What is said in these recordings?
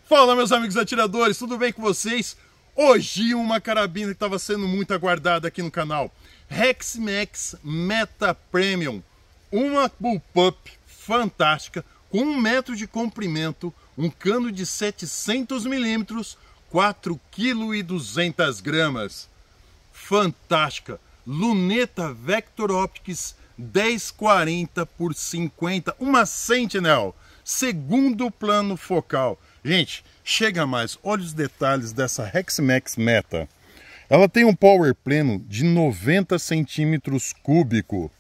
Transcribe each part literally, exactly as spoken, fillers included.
Fala, meus amigos atiradores, tudo bem com vocês? Hoje uma carabina que estava sendo muito aguardada aqui no canal, Rexmax Meta Premium, uma bullpup fantástica com um metro de comprimento, um cano de setecentos milímetros, quatro vírgula duzentos gramas. Fantástica, luneta Vector Optics dez quarenta por cinquenta, uma Sentinel, segundo plano focal. Gente, chega mais, olha os detalhes dessa Rexmax Meta. Ela tem um power pleno de noventa centímetros cúbico,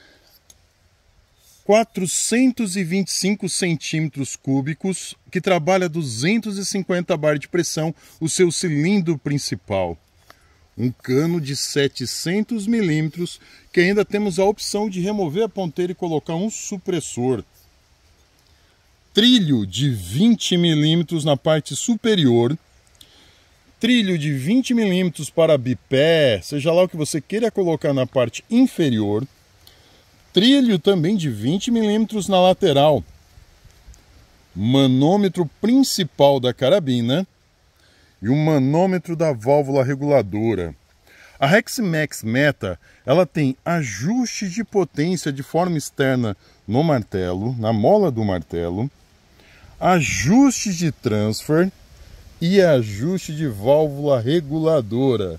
quatrocentos e vinte e cinco centímetros cúbicos, que trabalha duzentos e cinquenta bar de pressão, o seu cilindro principal. Um cano de setecentos milímetros, que ainda temos a opção de remover a ponteira e colocar um supressor. Trilho de vinte milímetros na parte superior, trilho de vinte milímetros para bipé, seja lá o que você queira colocar na parte inferior, trilho também de vinte milímetros na lateral, manômetro principal da carabina e o manômetro da válvula reguladora. A Rexmax Meta, ela tem ajuste de potência de forma externa no martelo, na mola do martelo, ajuste de transfer e ajuste de válvula reguladora.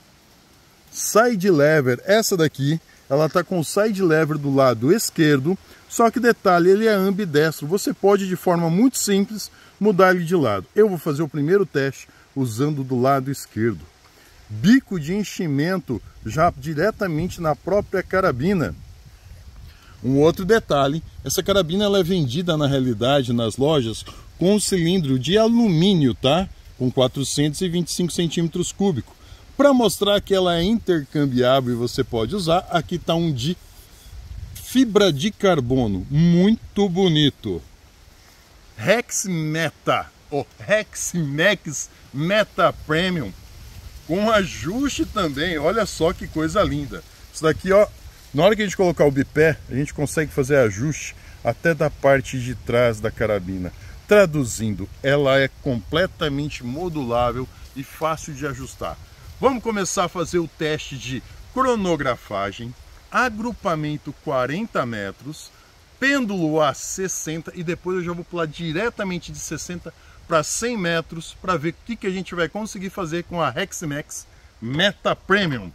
Side lever, essa daqui, ela está com o side lever do lado esquerdo, só que detalhe, ele é ambidestro. Você pode de forma muito simples mudar ele de lado. Eu vou fazer o primeiro teste usando do lado esquerdo. Bico de enchimento já diretamente na própria carabina. Um outro detalhe, essa carabina ela é vendida na realidade nas lojas com um cilindro de alumínio, tá? Com quatrocentos e vinte e cinco centímetros cúbicos. Para mostrar que ela é intercambiável e você pode usar, aqui está um de fibra de carbono, muito bonito. Rex Meta, o Rexmax Meta Premium, com ajuste também, olha só que coisa linda. Isso daqui, ó, na hora que a gente colocar o bipé, a gente consegue fazer ajuste até da parte de trás da carabina. Traduzindo, ela é completamente modulável e fácil de ajustar. Vamos começar a fazer o teste de cronografagem, agrupamento quarenta metros, pêndulo a sessenta e depois eu já vou pular diretamente de sessenta para cem metros para ver o que, que a gente vai conseguir fazer com a Rexmax Meta Premium.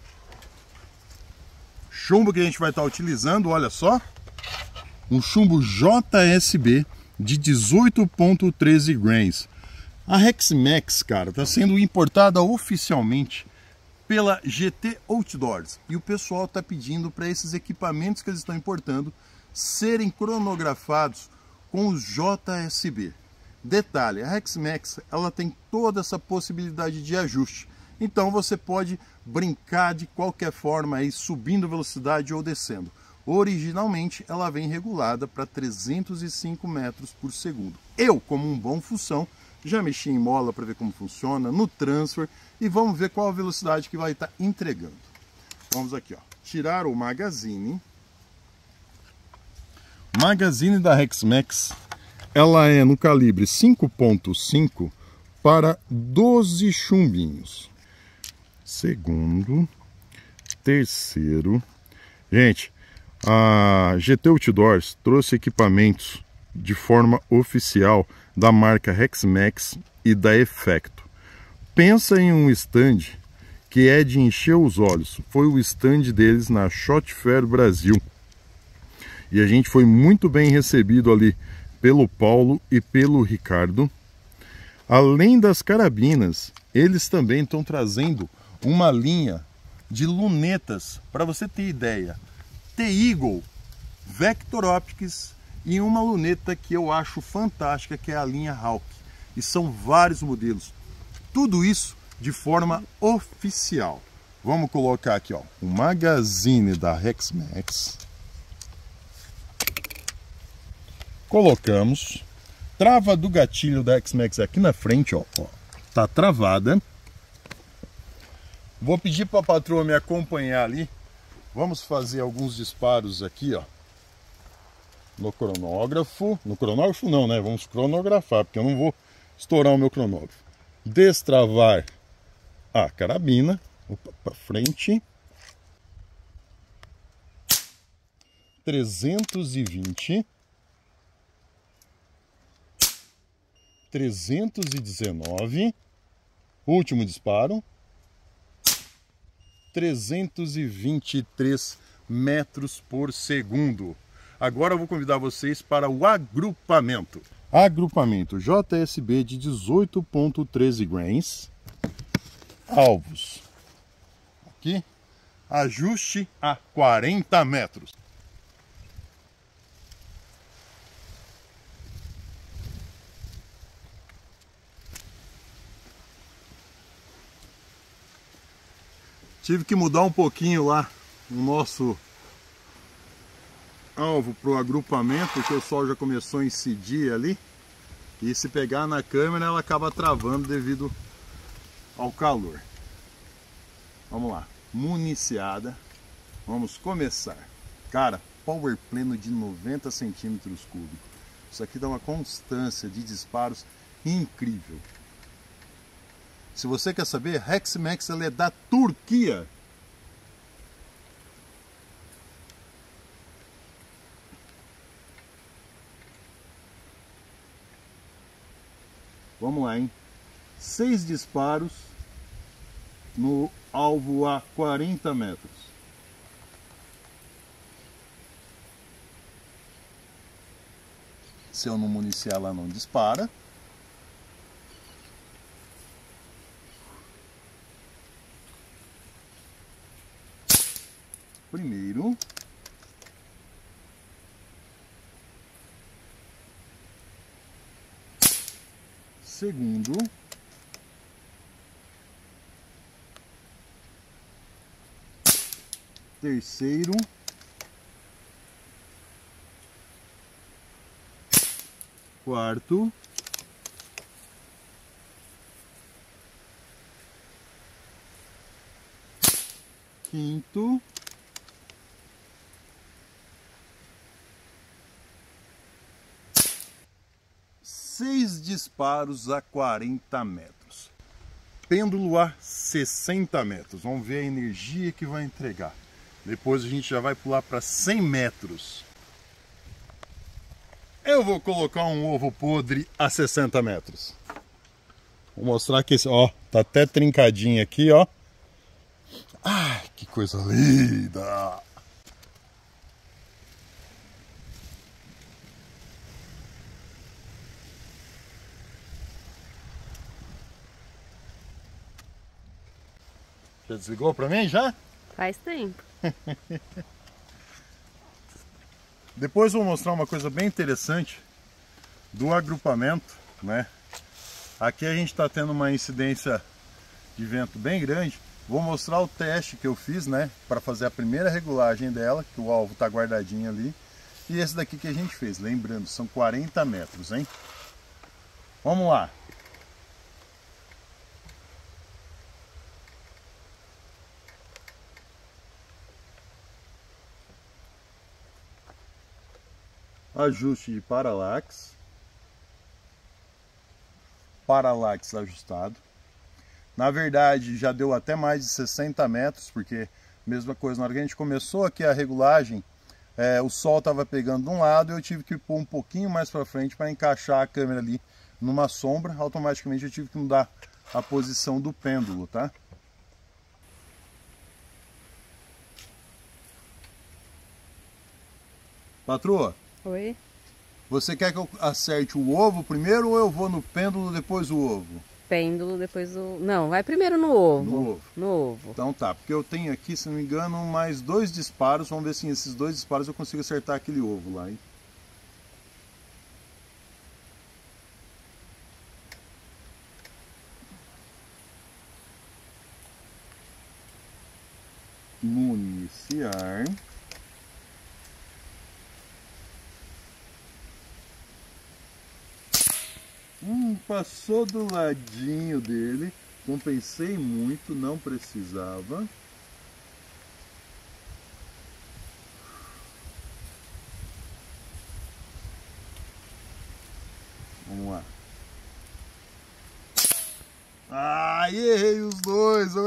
Chumbo que a gente vai estar utilizando, olha só, um chumbo J S B de dezoito ponto treze grains. A Rexmax, cara, está sendo importada oficialmente pela G T Outdoors e o pessoal está pedindo para esses equipamentos que eles estão importando serem cronografados com os J S B. Detalhe, a Rexmax ela tem toda essa possibilidade de ajuste. Então você pode brincar de qualquer forma aí, subindo velocidade ou descendo. Originalmente ela vem regulada para trezentos e cinco metros por segundo. Eu, como um bom fução, já mexi em mola para ver como funciona, no transfer, e vamos ver qual a velocidade que vai estar entregando. Vamos aqui, ó, tirar o magazine. Magazine da Rexmax, ela é no calibre cinco ponto cinco para doze chumbinhos. Segundo, terceiro. Gente, a G T Outdoors trouxe equipamentos de forma oficial da marca Rexmax e da Effecto. Pensa em um stand que é de encher os olhos. Foi o stand deles na Shot Fair Brasil. E a gente foi muito bem recebido ali pelo Paulo e pelo Ricardo. Além das carabinas, eles também estão trazendo uma linha de lunetas, para você ter ideia. T-Eagle, Vector Optics e uma luneta que eu acho fantástica, que é a linha Hawk. E são vários modelos. Tudo isso de forma oficial. Vamos colocar aqui, ó, o magazine da Rexmax. Colocamos. Trava do gatilho da Rexmax aqui na frente, ó, ó, tá travada. Vou pedir para a patroa me acompanhar ali. Vamos fazer alguns disparos aqui, ó, no cronógrafo. No cronógrafo não, né? Vamos cronografar, porque eu não vou estourar o meu cronógrafo. Destravar a carabina. Opa, para frente. trezentos e vinte. trezentos e dezenove. Último disparo. trezentos e vinte e três metros por segundo. Agora eu vou convidar vocês para o agrupamento. Agrupamento J S B de dezoito ponto treze grains. Alvos. Aqui. Ajuste a quarenta metros. Tive que mudar um pouquinho lá o nosso alvo para o agrupamento, porque o sol já começou a incidir ali. E se pegar na câmera, ela acaba travando devido ao calor. Vamos lá, municiada. Vamos começar. Cara, power pleno de noventa centímetros cúbicos. Isso aqui dá uma constância de disparos incrível. Se você quer saber, Rexmax ela é da Turquia. Vamos lá, hein? Seis disparos no alvo a quarenta metros. Se eu não municiar, ela não dispara. Primeiro. Segundo. Terceiro. Quarto. Quinto. Seis disparos a quarenta metros. Pêndulo a sessenta metros. Vamos ver a energia que vai entregar. Depois a gente já vai pular para cem metros. Eu vou colocar um ovo podre a sessenta metros. Vou mostrar que esse, ó, tá até trincadinho aqui, ó. Ai, que coisa linda! Já desligou pra mim, já? Faz tempo. Depois vou mostrar uma coisa bem interessante do agrupamento, né? Aqui a gente está tendo uma incidência de vento bem grande. Vou mostrar o teste que eu fiz, né? Para fazer a primeira regulagem dela, que o alvo está guardadinho ali. E esse daqui que a gente fez, lembrando, são quarenta metros, hein? Vamos lá! Ajuste de paralaxe. Paralaxe ajustado. Na verdade, já deu até mais de sessenta metros, porque mesma coisa, na hora que a gente começou aqui a regulagem, é, o sol estava pegando de um lado e eu tive que pôr um pouquinho mais para frente para encaixar a câmera ali numa sombra. Automaticamente eu tive que mudar a posição do pêndulo, tá? Patroa? Oi? Você quer que eu acerte o ovo primeiro ou eu vou no pêndulo depois o ovo? Pêndulo, depois o... Não, vai primeiro no ovo. No ovo. No ovo. Então tá, porque eu tenho aqui, se não me engano, mais dois disparos. Vamos ver se esses dois disparos eu consigo acertar aquele ovo lá, hein? Municiar. Hum, passou do ladinho dele. Compensei muito, não precisava. Vamos lá.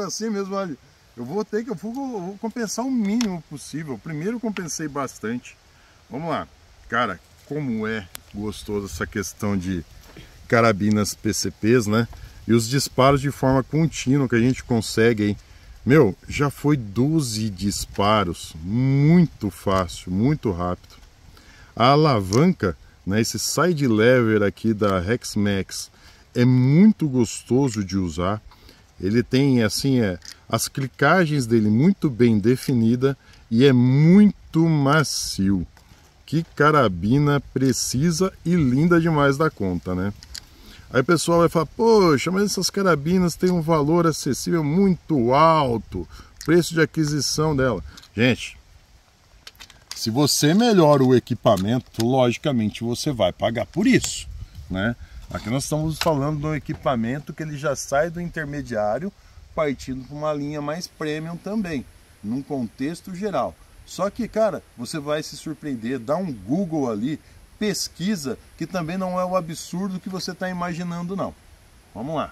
assim mesmo, olha. Eu vou ter que, eu vou, eu vou compensar o mínimo possível. Primeiro eu compensei bastante. Vamos lá. Cara, como é gostoso essa questão de carabinas P C Ps, né? E os disparos de forma contínua que a gente consegue aí. Meu, já foi doze disparos. Muito fácil, muito rápido. A alavanca, né, esse side lever aqui da Rexmax é muito gostoso de usar. Ele tem assim, é, as clicagens dele muito bem definida e é muito macio. Que carabina precisa e linda demais da conta, né? Aí o pessoal vai falar, poxa, mas essas carabinas têm um valor acessível muito alto, preço de aquisição dela. Gente, se você melhora o equipamento, logicamente você vai pagar por isso, né? Aqui nós estamos falando de um equipamento que ele já sai do intermediário, partindo para uma linha mais premium também, num contexto geral. Só que, cara, você vai se surpreender, dá um Google ali, pesquisa, que também não é o absurdo que você está imaginando, não. Vamos lá.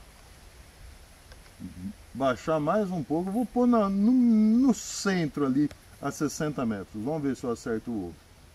Baixar mais um pouco, eu vou pôr na, no, no centro ali, a sessenta metros. Vamos ver se eu acerto o ovo.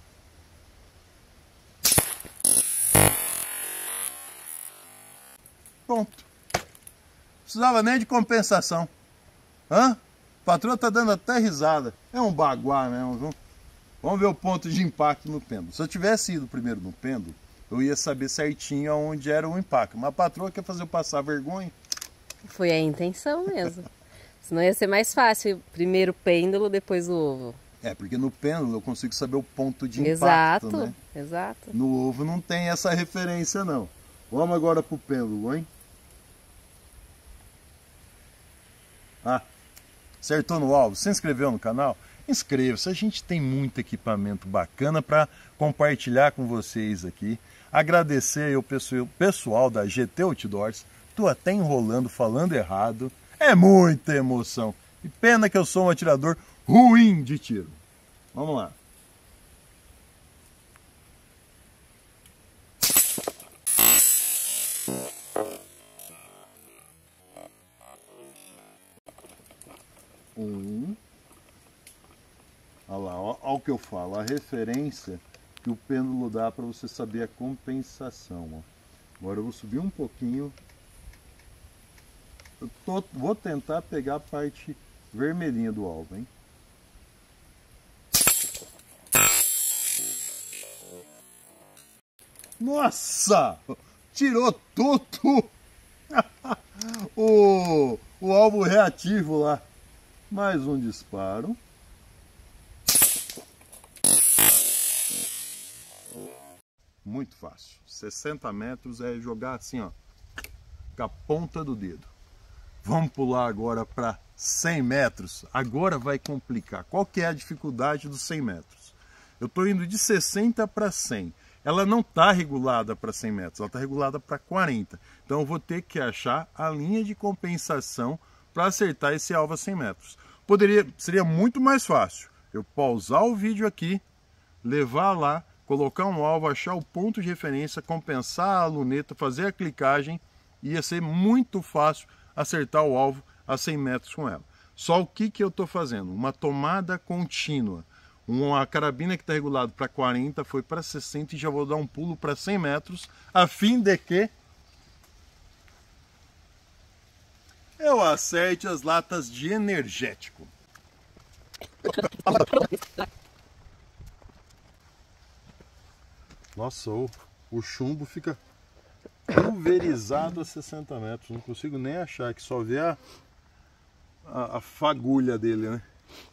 Pronto. Precisava nem de compensação. Hã? A patroa tá dando até risada. É um baguá mesmo, viu? Vamos ver o ponto de impacto no pêndulo. Se eu tivesse ido primeiro no pêndulo, eu ia saber certinho onde era o impacto. Mas a patroa quer fazer eu passar vergonha. Foi a intenção mesmo. Senão ia ser mais fácil. Primeiro o pêndulo, depois o ovo. É, porque no pêndulo eu consigo saber o ponto de Exato, impacto, né? Exato. No ovo não tem essa referência, não. Vamos agora pro pêndulo, hein? Ah, acertou no alvo? Se inscreveu no canal? Inscreva-se, a gente tem muito equipamento bacana para compartilhar com vocês aqui. Agradecer ao pessoal da G T Outdoors. Tô até enrolando, falando errado. É muita emoção. E pena que eu sou um atirador ruim de tiro. Vamos lá. Um. Olha lá, olha o que eu falo, a referência que o pêndulo dá para você saber a compensação. Ó. Agora eu vou subir um pouquinho. Eu tô, vou tentar pegar a parte vermelhinha do alvo, hein? Nossa! Tirou tudo! o, o alvo reativo lá. Mais um disparo. Muito fácil. sessenta metros é jogar assim, ó, com a ponta do dedo. Vamos pular agora para cem metros. Agora vai complicar. Qual que é a dificuldade dos cem metros? Eu estou indo de sessenta para cem. Ela não está regulada para cem metros, ela está regulada para quarenta. Então eu vou ter que achar a linha de compensação para acertar esse alvo a cem metros. Poderia, seria muito mais fácil eu pausar o vídeo aqui, levar lá, colocar um alvo, achar o ponto de referência, compensar a luneta, fazer a clicagem, ia ser muito fácil acertar o alvo a cem metros com ela. Só o que, que eu estou fazendo? Uma tomada contínua. Uma carabina que está regulada para quarenta foi para sessenta e já vou dar um pulo para cem metros, a fim de que eu acerte as latas de energético. Nossa, o, o chumbo fica pulverizado a sessenta metros. Não consigo nem achar, que só vê a, a, a fagulha dele, né?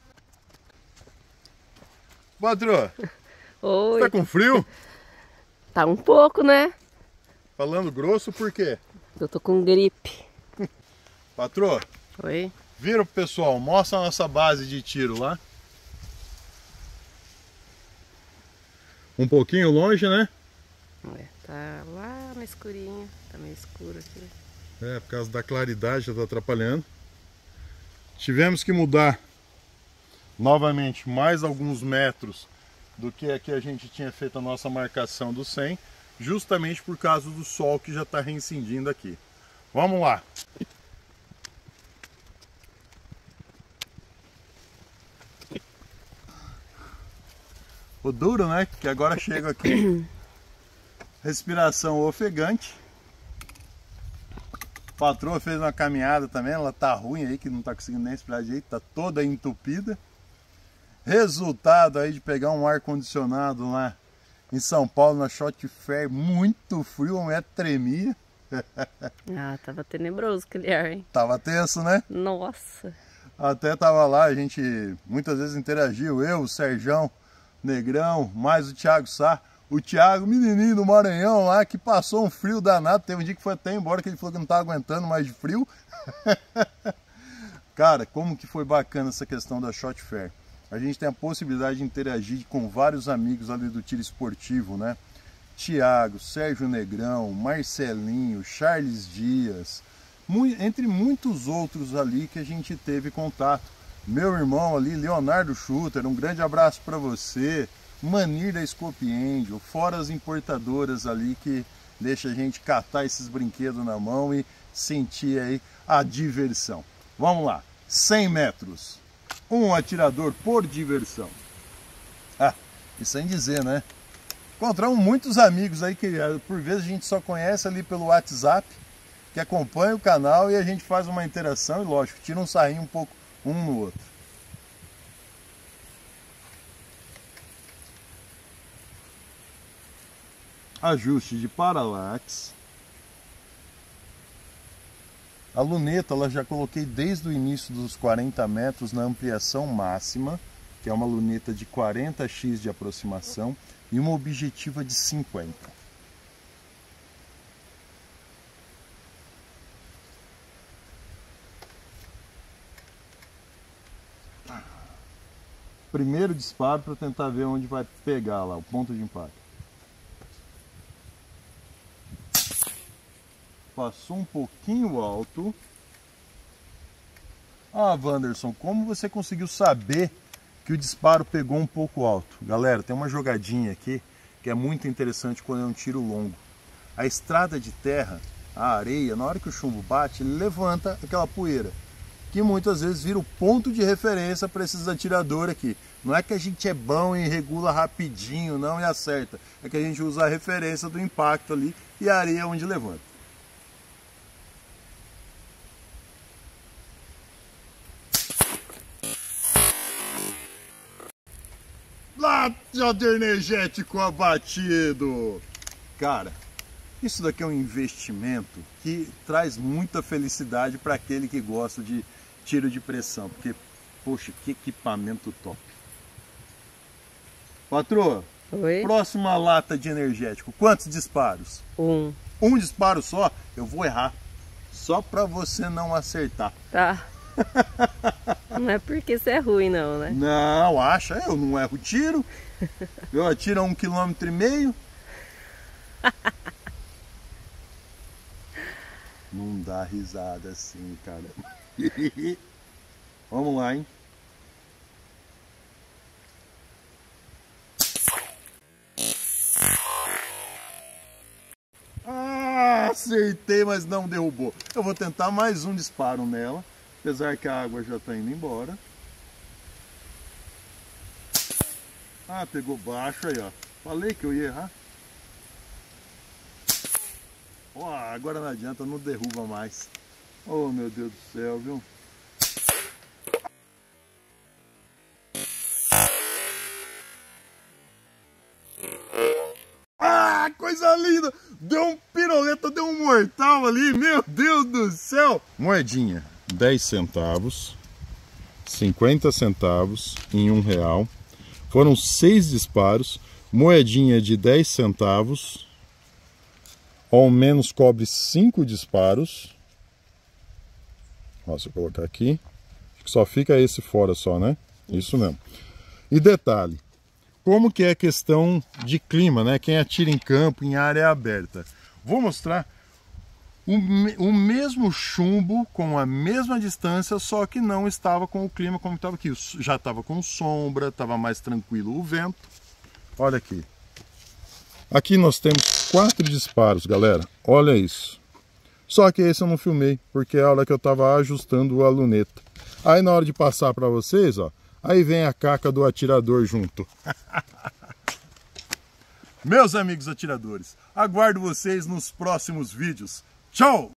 Patroa, Oi. tá com frio? Tá um pouco, né? Falando grosso, por quê? Eu tô com gripe. Patroa, Oi. vira pro pessoal, mostra a nossa base de tiro lá. Um pouquinho longe, né? É, tá lá na escurinha. Tá meio escuro aqui. É, por causa da claridade já tá atrapalhando. Tivemos que mudar novamente mais alguns metros do que aqui a gente tinha feito a nossa marcação do cem, justamente por causa do sol que já está reincindindo aqui. Vamos lá! o duro, né? Que agora chega aqui. Respiração ofegante. A patroa fez uma caminhada também, ela tá ruim aí, que não tá conseguindo nem respirar direito, tá toda entupida. Resultado aí de pegar um ar-condicionado lá em São Paulo, na Shot Fair, muito frio, a mulher tremia. Ah, tava tenebroso aquele ar, hein? Tava tenso, né? Nossa! Até tava lá, a gente muitas vezes interagiu, eu, o Serjão, Negrão, mais o Thiago Sá. O Thiago, menininho do Maranhão lá, que passou um frio danado, teve um dia que foi até embora, que ele falou que não tava aguentando mais de frio. Cara, como que foi bacana essa questão da Shot Fair. A gente tem a possibilidade de interagir com vários amigos ali do tiro esportivo, né? Thiago, Sérgio Negrão, Marcelinho, Charles Dias, entre muitos outros ali que a gente teve contato. Meu irmão ali, Leonardo Schutter, um grande abraço para você. Manir da Scope Angel, fora as importadoras ali que deixa a gente catar esses brinquedos na mão e sentir aí a diversão. Vamos lá, cem metros, um atirador por diversão. Ah, e sem dizer, né? Encontramos muitos amigos aí que por vezes a gente só conhece ali pelo WhatsApp, que acompanha o canal e a gente faz uma interação e lógico, tira um sarrinho um pouco um no outro. Ajuste de paralaxe. A luneta ela já coloquei desde o início dos quarenta metros na ampliação máxima, que é uma luneta de quarenta xis de aproximação e uma objetiva de cinquenta. Primeiro disparo para tentar ver onde vai pegar lá, o ponto de impacto. Passou um pouquinho alto. Ah, Wanderson, como você conseguiu saber que o disparo pegou um pouco alto? Galera, tem uma jogadinha aqui que é muito interessante quando é um tiro longo. A estrada de terra, a areia, na hora que o chumbo bate, ele levanta aquela poeira, que muitas vezes vira o ponto de referência para esses atiradores aqui. Não é que a gente é bom e regula rapidinho, não, e acerta. É que a gente usa a referência do impacto ali e a areia é onde levanta. Lata de energético abatido. Cara, isso daqui é um investimento que traz muita felicidade para aquele que gosta de tiro de pressão, porque, poxa, que equipamento top. Patroa, Oi? Próxima lata de energético, quantos disparos? Um. Um disparo só? Eu vou errar, só para você não acertar. Tá. Não é porque você é ruim não, né? Não, acha, eu não erro tiro. Eu atiro a um quilômetro e meio. Não dá risada assim, cara. Vamos lá, hein? Ah, acertei, mas não derrubou. Eu vou tentar mais um disparo nela, apesar que a água já está indo embora. Ah, pegou baixo aí, ó. Falei que eu ia errar. Ó, agora não adianta, não derruba mais. Oh, meu Deus do céu, viu? Ah, coisa linda! Deu um piroleta, deu um mortal ali, meu Deus do céu! Moedinha, dez centavos, cinquenta centavos em um real. Foram seis disparos, moedinha de dez centavos, ao menos cobre cinco disparos. Ó, se eu colocar aqui, acho que só fica esse fora só, né? Isso mesmo. E detalhe, como que é a questão de clima, né? Quem atira em campo, em área aberta. Vou mostrar o, o mesmo chumbo com a mesma distância, só que não estava com o clima como estava aqui. Já estava com sombra, estava mais tranquilo o vento. Olha aqui. Aqui nós temos quatro disparos, galera. Olha isso. Só que esse eu não filmei, porque é a hora que eu estava ajustando a luneta. Aí na hora de passar para vocês, ó, aí vem a caca do atirador junto. Meus amigos atiradores, aguardo vocês nos próximos vídeos. Tchau!